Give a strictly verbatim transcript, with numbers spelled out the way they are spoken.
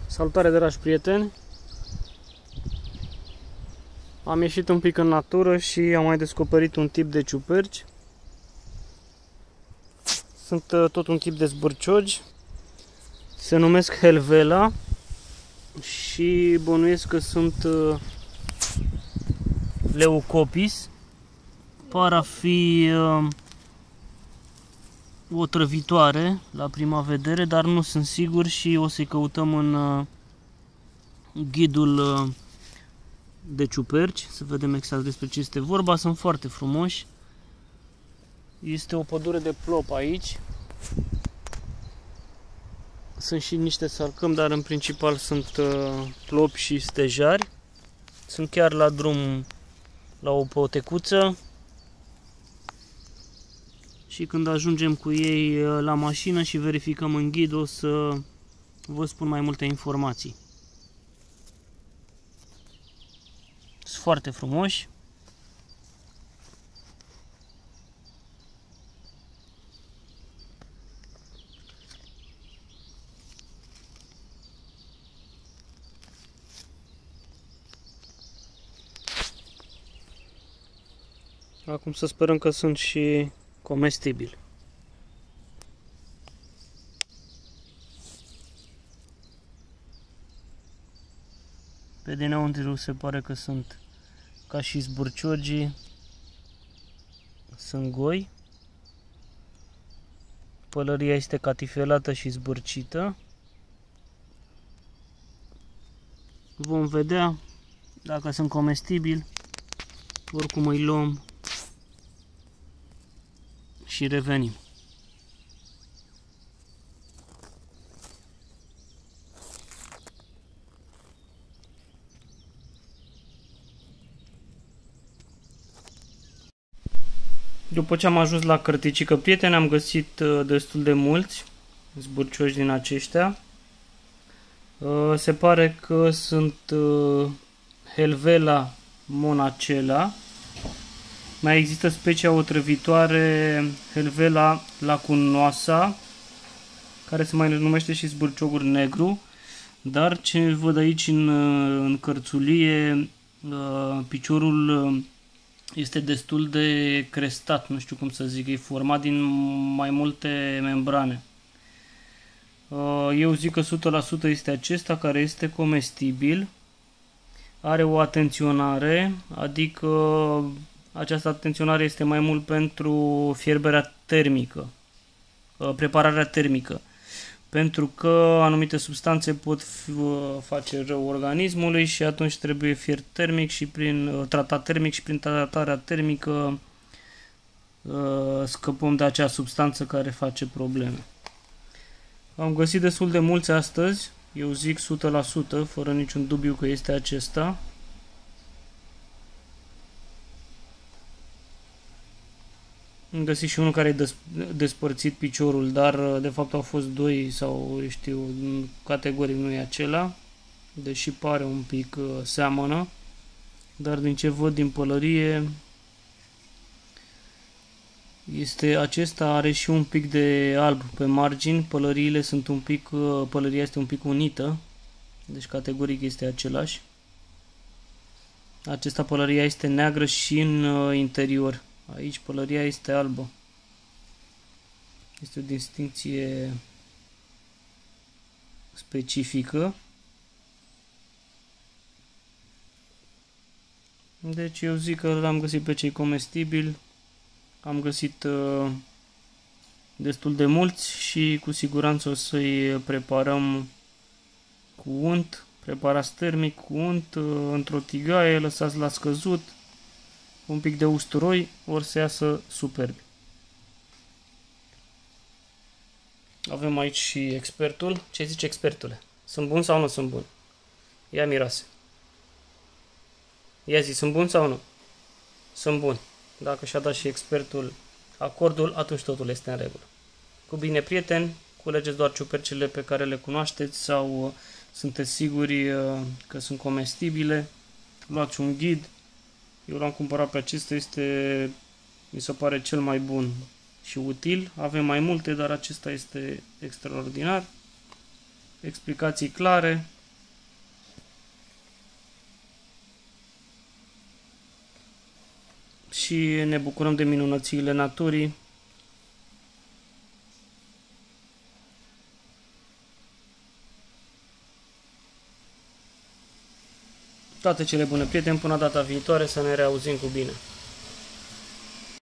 Salutare, dragi prieteni! Am ieșit un pic în natură și am mai descoperit un tip de ciuperci. Sunt tot un tip de zbârciogi. Se numesc Helvela și bănuiesc că sunt Leucopis. Par a fi otrăvitoare la prima vedere, dar nu sunt sigur și o să-i căutăm în ghidul de ciuperci, să vedem exact despre ce este vorba. Sunt foarte frumoși. Este o pădure de plop aici. Sunt și niște salcâm, dar în principal sunt plopi și stejari. Sunt chiar la drum la o potecuță. Și când ajungem cu ei la mașină și verificăm în ghid, o să vă spun mai multe informații. Sunt foarte frumoși. Acum să sperăm că sunt și comestibili. Pe dinăuntru se pare că sunt ca și zburciogii, sunt goi. Pălăria este catifelată și zbârcită. Vom vedea dacă sunt comestibili. Oricum îi luăm și revenim. După ce am ajuns la Cărticică, prieteni, am găsit destul de mulți zbârcioși din aceștia. Se pare că sunt Helvela monacela. Mai există specia otrăvitoare Helvela lacunoasa, care se mai numește și zbârciogur negru, dar ce văd aici în, în cărțulie, piciorul este destul de crestat, nu știu cum să zic, e format din mai multe membrane. Eu zic că o sută la sută este acesta, care este comestibil. Are o atenționare, adică această atenționare este mai mult pentru fierberea termică, prepararea termică, pentru că anumite substanțe pot face rău organismului și atunci trebuie fiert termic și prin tratat termic și prin tratarea termică scăpăm de acea substanță care face probleme. Am găsit destul de mulți astăzi, eu zic o sută la sută, fără niciun dubiu că este acesta. Am găsit și unul care e despărțit piciorul, dar de fapt au fost doi sau eu știu, categoric nu e acela, deși pare un pic uh, seamănă, dar din ce văd din pălărie este acesta, are și un pic de alb pe margini, pălăriile sunt un pic, uh, pălăria este un pic unită, deci categoric este același. Acesta pălăria este neagră și în uh, interior. Aici pălăria este albă. Este o distincție specifică. Deci eu zic că l-am găsit pe cei comestibili. Am găsit uh, destul de mulți și cu siguranță o să-i preparăm cu unt. Preparați termic cu unt, uh, într-o tigaie, lăsați la scăzut. Un pic de usturoi, ori să iasă superbi. Avem aici și expertul. Ce zice expertule? Sunt bun sau nu sunt bun? Ia miroase. Ia zi, sunt bun sau nu? Sunt bun. Dacă și-a dat și expertul acordul, atunci totul este în regulă. Cu bine, prieteni, culegeți doar ciupercile pe care le cunoașteți sau sunteți siguri că sunt comestibile. Luați un ghid. Eu l-am cumpărat pe acesta, este, mi se pare, cel mai bun și util. Avem mai multe, dar acesta este extraordinar. Explicații clare, și ne bucurăm de minunățile naturii. Toate cele bune, prieteni, până data viitoare, să ne reauzim cu bine.